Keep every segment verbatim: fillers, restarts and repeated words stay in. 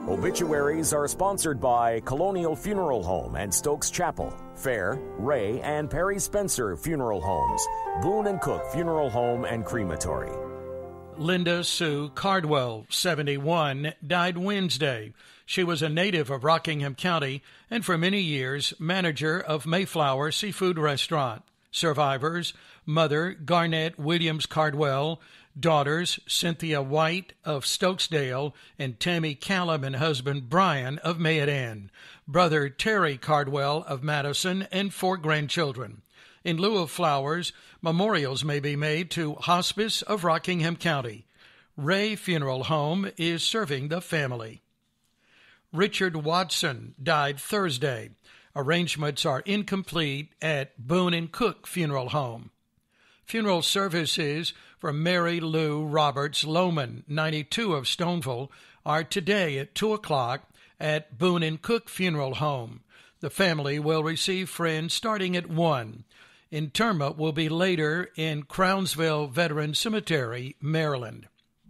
Obituaries are sponsored by Colonial Funeral Home and Stokes Chapel, Fair, Ray, and Perry Spencer Funeral Homes, Boone and Cook Funeral Home and Crematory. Linda Sue Cardwell, seventy-one, died Wednesday. She was a native of Rockingham County and for many years manager of Mayflower Seafood Restaurant. Survivors: mother Garnett Williams Cardwell, daughters Cynthia White of Stokesdale and Tammy Callum and husband Brian of Mayodan, brother Terry Cardwell of Madison, and four grandchildren. In lieu of flowers, memorials may be made to Hospice of Rockingham County. Ray Funeral Home is serving the family. Richard Watson died Thursday. Arrangements are incomplete at Boone and Cook Funeral Home. Funeral services for Mary Lou Roberts Lohman, ninety-two, of Stoneville, are today at two o'clock at Boone and Cook Funeral Home. The family will receive friends starting at one. Interment will be later in Crownsville Veteran Cemetery, Maryland.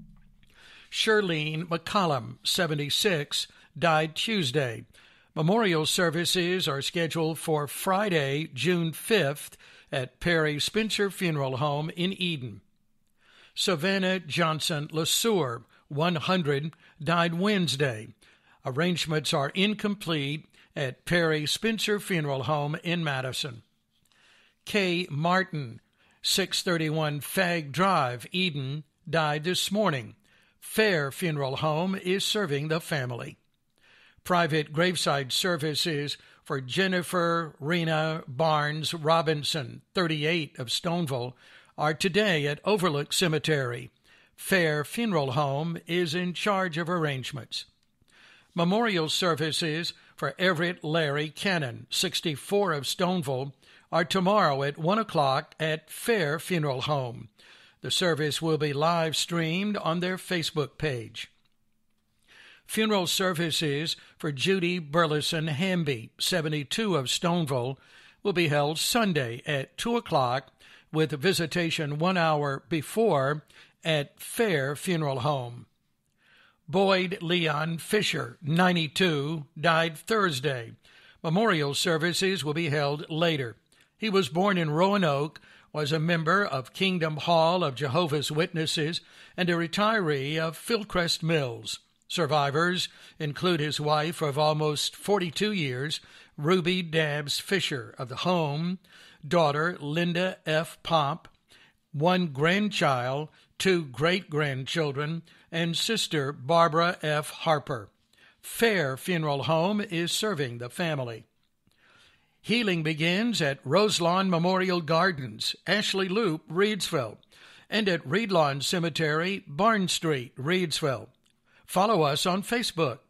Shirlene McCollum, seventy-six, died Tuesday. Memorial services are scheduled for Friday, June fifth, at Perry Spencer Funeral Home in Eden. Savannah Johnson LeSueur, one hundred, died Wednesday. Arrangements are incomplete at Perry Spencer Funeral Home in Madison. Kay Martin, six thirty-one Fag Drive, Eden, died this morning. Fair Funeral Home is serving the family. Private graveside services for Jennifer Rena Barnes Robinson, thirty-eight, of Stoneville, are today at Overlook Cemetery. Fair Funeral Home is in charge of arrangements. Memorial services for Everett Larry Cannon, sixty-four, of Stoneville, are tomorrow at one o'clock at Fair Funeral Home. The service will be live streamed on their Facebook page. Funeral services for Judy Burleson Hamby, seventy-two, of Stoneville, will be held Sunday at two o'clock with visitation one hour before at Fair Funeral Home. Boyd Leon Fisher, ninety-two, died Thursday. Memorial services will be held later. He was born in Roanoke, was a member of Kingdom Hall of Jehovah's Witnesses, and a retiree of Fieldcrest Mills. Survivors include his wife of almost forty-two years, Ruby Dabbs Fisher of the home, daughter Linda F. Pomp, one grandchild, two great-grandchildren, and sister Barbara F. Harper. Fair Funeral Home is serving the family. Healing begins at Roselawn Memorial Gardens, Ashley Loop, Reidsville, and at Reedlawn Cemetery, Barn Street, Reidsville. Follow us on Facebook.